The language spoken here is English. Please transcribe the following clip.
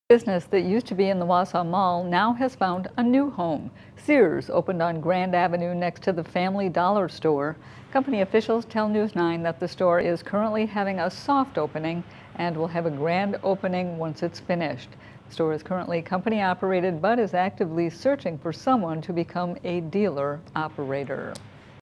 Business that used to be in the Wausau Mall now has found a new home. Sears opened on Grand Avenue next to the Family Dollar store. Company officials tell News 9 that the store is currently having a soft opening and will have a grand opening once it's finished. The store is currently company operated but is actively searching for someone to become a dealer operator.